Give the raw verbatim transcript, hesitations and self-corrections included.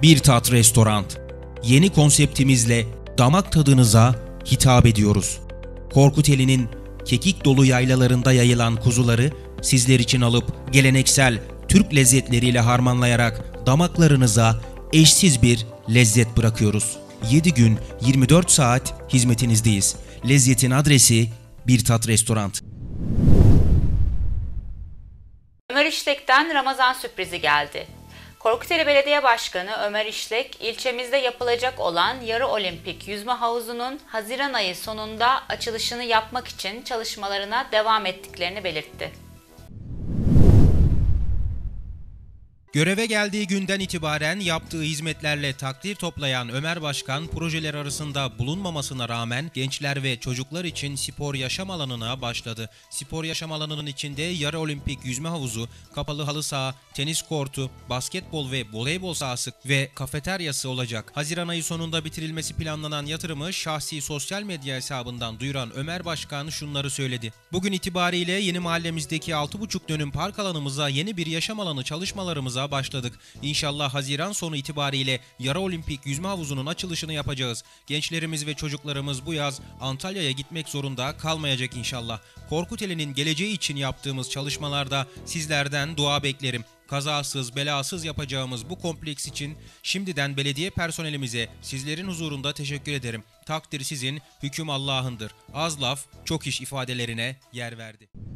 Bir Tat Restoran. Yeni konseptimizle damak tadınıza hitap ediyoruz. Korkuteli'nin kekik dolu yaylalarında yayılan kuzuları sizler için alıp geleneksel Türk lezzetleriyle harmanlayarak damaklarınıza eşsiz bir lezzet bırakıyoruz. yedi gün yirmi dört saat hizmetinizdeyiz. Lezzetin adresi Bir Tat Restoran. Ömer İşlek'ten Ramazan sürprizi geldi. Korkuteli Belediye Başkanı Ömer İşlek, ilçemizde yapılacak olan yarı olimpik yüzme havuzunun Haziran ayı sonunda açılışını yapmak için çalışmalarına devam ettiklerini belirtti. Göreve geldiği günden itibaren yaptığı hizmetlerle takdir toplayan Ömer Başkan, projeler arasında bulunmamasına rağmen gençler ve çocuklar için spor yaşam alanına başladı. Spor yaşam alanının içinde yarı olimpik yüzme havuzu, kapalı halı saha, tenis kortu, basketbol ve voleybol sahası ve kafeteryası olacak. Haziran ayı sonunda bitirilmesi planlanan yatırımı şahsi sosyal medya hesabından duyuran Ömer Başkan şunları söyledi. Bugün itibariyle yeni mahallemizdeki altı buçuk dönüm park alanımıza yeni bir yaşam alanı çalışmalarımıza başladık. İnşallah Haziran sonu itibariyle yarı olimpik yüzme havuzunun açılışını yapacağız. Gençlerimiz ve çocuklarımız bu yaz Antalya'ya gitmek zorunda kalmayacak inşallah. Korkuteli'nin geleceği için yaptığımız çalışmalarda sizlerden dua beklerim. Kazasız, belasız yapacağımız bu kompleks için şimdiden belediye personelimize sizlerin huzurunda teşekkür ederim. Takdir sizin, hüküm Allah'ındır. Az laf, çok iş ifadelerine yer verdi.